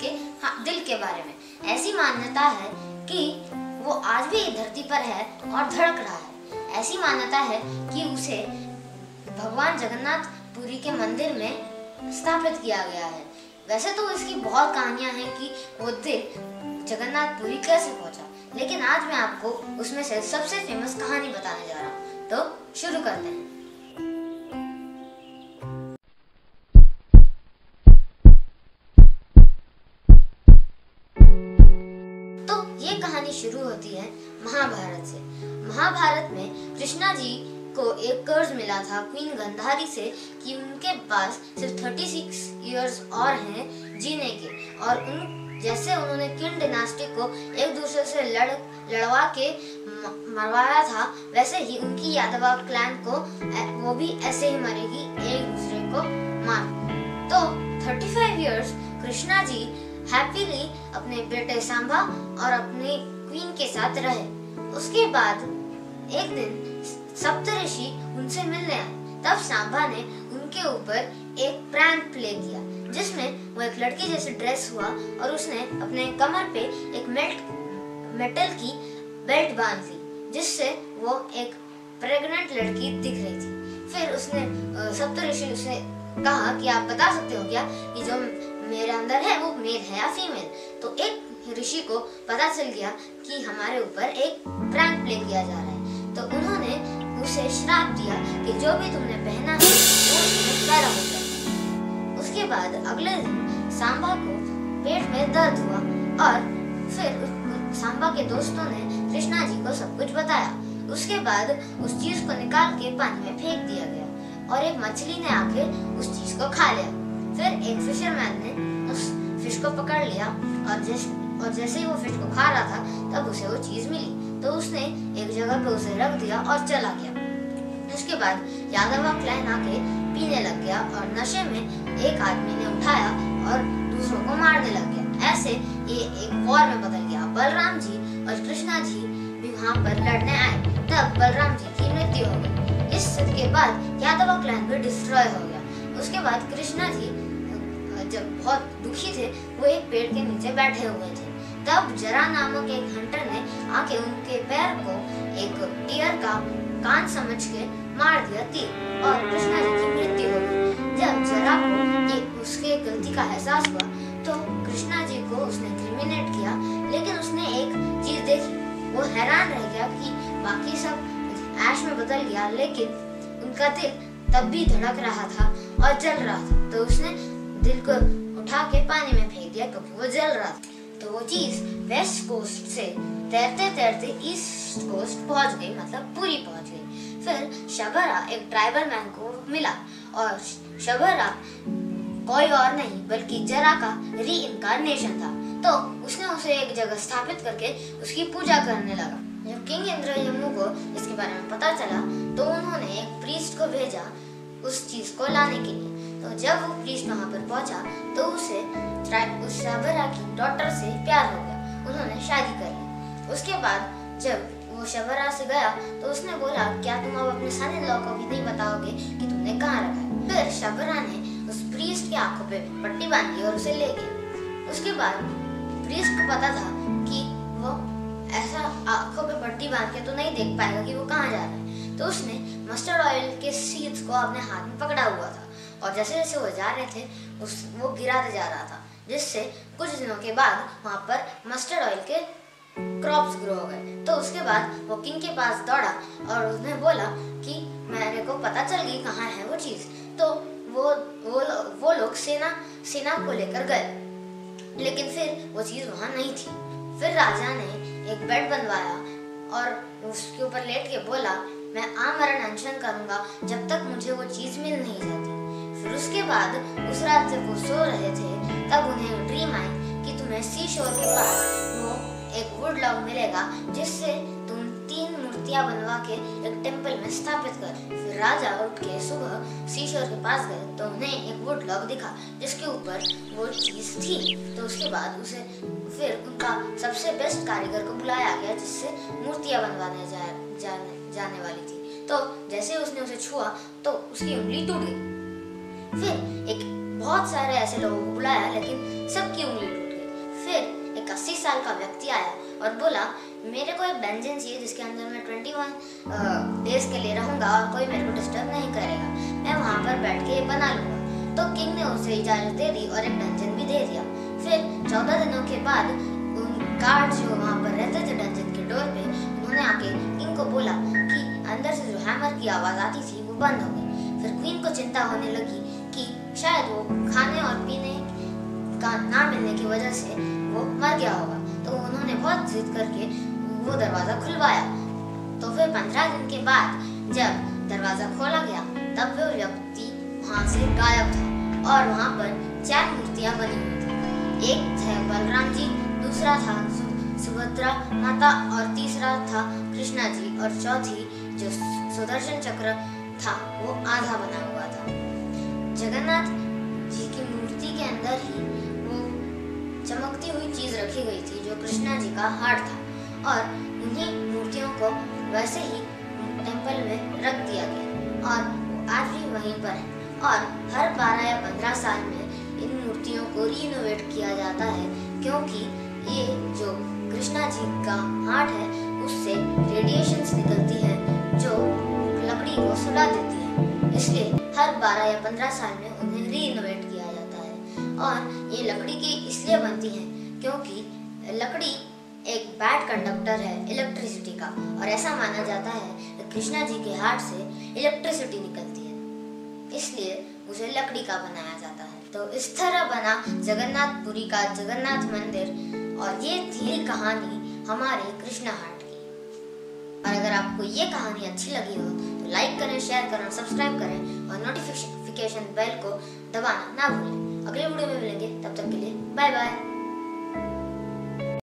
उनके दिल के बारे में। ऐसी मान्यता है कि वो आज भी धरती पर है और धड़क रहा है। ऐसी मान्यता है कि उसे भगवान जगन्नाथ पुरी के मंदिर में स्थापित किया गया है। वैसे तो इसकी बहुत कहानियां हैं कि वो दिल जगन्नाथपुरी कैसे पहुंचा, लेकिन आज मैं आपको उसमें से सबसे फेमस कहानी बताने जा रहा हूँ। तो शुरू करते हैं। तो ये कहानी शुरू होती है महाभारत से। महाभारत में कृष्णा जी को एक कर्ज मिला था क्वीन गांधारी से कि उनके पास सिर्फ 36 इयर्स और हैं जीने के, और जैसे उन्होंने किन डिनास्टी को एक दूसरे से लड़वा के मरवाया था, वैसे ही उनकी यादवा क्लैन को वो भी ऐसे ही मरेगी, एक दूसरे को मार। तो 35 इयर्स कृष्णा जी हैप्पीली अपने बेटे सांबा और अपनी क्वीन के साथ रहे। उसके बाद एक दिन सप्तऋषि उनसे मिलने आए। तब सांबा ने उनके ऊपर एक प्रैंक प्ले किया, जिसमें वो एक लड़की जैसे ड्रेस हुआ और उसने अपने कमर पे एक मेटल की बेल्ट बांध ली, जिससे वो एक प्रेग्नेंट लड़की दिख रही थी। फिर उसने सप्तऋषि उसे कहा कि आप बता सकते हो क्या कि जो मेरे अंदर है वो मेल है या फीमेल। तो एक ऋषि को पता चल गया कि हमारे ऊपर एक प्रैंक प्ले किया जा रहा है। तो उन्होंने उसे श्राप दिया कि जो भी तुमने पहना है वो तुम्हें पैदा हो जाए। उसके बाद अगले दिन सांबा को पेट में दर्द हुआ और फिर सांबा के दोस्तों ने कृष्णा जी को सब कुछ बताया। उसके बाद उस चीज को निकाल के पानी में फेंक दिया गया और एक मछली ने आके उस चीज को खा लिया। फिर एक फिशरमैन ने उस फिश को पकड़ लिया और जैसे ही वो फिश को खा रहा था तब उसे वो चीज मिली। तो उसने एक जगह पे उसे रख दिया और चला गया। उसके बाद यादवा क्लैन आके पीने लग गया और नशे में एक आदमी ने उठाया और दूसरों को मारने लग गया। ऐसे ये एक वॉर में बदल गया। बलराम जी और कृष्णा जी भी वहाँ पर लड़ने आए। तब बलराम जी की मृत्यु हो गई। इसके बाद यादवा क्लैन भी डिस्ट्रॉय हो गया। उसके बाद कृष्णा जी जब बहुत दुखी थे, वो एक पेड़ के नीचे बैठे हुए थे। तब जरा नामक एक हंटर ने आके उनके पैर को एक डियर का कान समझ के मार दिया तीर और कृष्णा जी की मृत्यु हो गई। जब जरा को उसके गलती का एहसास हुआ तो कृष्णा जी को उसने क्रिमिनेट किया, लेकिन उसने एक चीज देखी। वो हैरान रह गया कि बाकी सब ऐश में बदल गया, लेकिन उनका दिल तब भी धड़क रहा था और जल रहा था। तो उसने दिल को उठा के पानी में फेंक दिया क्योंकि वो जल रहा था। तो वो चीज वेस्ट कोस्ट से तैरते तैरते ईस्ट कोस्ट पहुंच गई, मतलब पूरी पहुंच गई। फिर शबरा एक ट्राइबल मैन को मिला और शबरा कोई और नहीं बल्कि जरा का रीइंकार्नेशन था। तो उसने उसे एक जगह स्थापित करके उसकी पूजा करने लगा। जब किंग इंद्रजम्बू को इसके बारे में पता चला तो उन्होंने एक प्रीस्ट को भेजा उस चीज को लाने के लिए। तो जब वो प्रीस्ट वहाँ पर पहुंचा तो उसे उस शबरा की डॉटर से प्यार हो गया। उन्होंने शादी कर ली। उसके बाद जब वो शबरा से गया तो उसने बोला, क्या तुम अब अपने सन इन लॉ को भी नहीं बताओगे कि तुमने कहाँ रखा है? फिर शबरा ने उस प्रीस्ट की आंखों पे पट्टी बांधी और उसे ले गई। उसके बाद प्रीस्ट को पता था कि वो ऐसा आंखों पे पट्टी बांध के तो नहीं देख पाएगा कि वो कहाँ जा रहा है। तो उसने मस्टर्ड ऑयल के सीड्स को अपने हाथ में पकड़ा हुआ था और जैसे जैसे वो जा रहे थे वो गिराते जा रहा था, जिससे कुछ दिनों के बाद वहाँ पर मस्टर्ड ऑयल के क्रॉप्स ग्रो हो गए। तो उसके बाद वो किंग के पास दौड़ा और उसने बोला कि मेरे को पता चल गई कहाँ है वो चीज़। तो वो लोग सेना को लेकर गए, लेकिन फिर वो चीज़ वहाँ नहीं थी। फिर राजा ने एक बेड बनवाया और उसके ऊपर लेट के बोला, मैं आमरण अनशन करूँगा जब तक मुझे वो चीज़ मिल नहीं जाती। फिर उसके बाद उस रात जब वो सो रहे थे तब उन्हें ड्रीम आई कि तुम्हें सी शोर के पास वो एक वुड लॉग मिलेगा, जिससे तुम 3 मूर्तियां बनवा के एक टेम्पल में स्थापित कर। फिर राजा उठ के सुबह सी शोर के पास गए तो उन्हें एक वुड लॉग दिखा जिसके ऊपर वो चीज थी। तो उसके बाद उसे फिर उनका सबसे बेस्ट कारीगर को बुलाया गया जिससे मूर्तियां बनवाने जाने वाली थी। तो जैसे उसने उसे छुआ तो उसकी उंगली टूट गई। फिर एक बहुत सारे ऐसे लोगों को बुलाया लेकिन सबकी उंगली टूट गई। साल का व्यक्ति आया और बोला, मेरे को एक डंजन चाहिए जिसके अंदर मैं 21 डेज के लिए रहूंगा और कोई मेरे को डिस्टर्ब नहीं करेगा, मैं वहाँ पर बैठ के बना लूंगा। तो किंग ने उसे इजाजत दे दी और एक डंजन भी दे दिया। फिर 14 दिनों के बाद उन गार्ड जो वहाँ पर रहते थे डंजन के डोर पे, उन्होंने आके किंग को बोला कि अंदर से जो हैमर की आवाज आती थी वो बंद हो गई। फिर क्वीन को चिंता होने लगी कि शायद वो खाने और पीने का ना मिलने की वजह से वो मर गया होगा। तो उन्होंने बहुत जिद करके वो दरवाजा खुलवाया। तो फिर 15 दिन के बाद जब दरवाजा खोला गया तब वो व्यक्ति वहाँ से गायब था और वहाँ पर 4 मूर्तियाँ बनी हुई थी। एक थे बलराम जी, दूसरा था सुभद्रा माता और तीसरा था कृष्णा जी और चौथी जो सुदर्शन चक्र था वो आधा बना हुआ था। जगन्नाथ जी की मूर्ति के अंदर ही वो चमकती हुई चीज रखी गई थी जो कृष्णा जी का हार्ट था और उन्हीं मूर्तियों को वैसे ही टेंपल में रख दिया गया और वो आज भी वहीं पर है। और हर 12 या 15 साल में इन मूर्तियों को रीइनोवेट किया जाता है क्योंकि ये जो कृष्णा जी का हार्ट है उससे रेडिएशंस निकलती है जो लकड़ी को सुला देती है, इसलिए हर 12 या 15 साल में उन्हें रीइनोवेट किया जाता है। और ये लकड़ी की इसलिए बनती है क्योंकि लकड़ी एक बैड कंडक्टर है इलेक्ट्रिसिटी का और ऐसा माना जाता है कि कृष्णा जी के हार्ट से इलेक्ट्रिसिटी निकलती है, इसलिए उसे लकड़ी का बनाया जाता है। तो इस तरह बना जगन्नाथपुरी का जगन्नाथ मंदिर और ये थी कहानी हमारे कृष्णा हाट की। और अगर आपको ये कहानी अच्छी लगी हो तो लाइक करें, शेयर करें, सब्सक्राइब करें और नोटिफिकेशन बेल को दबाना ना भूलें। अगले वीडियो में मिलेंगे, तब तक के लिए बाय बाय।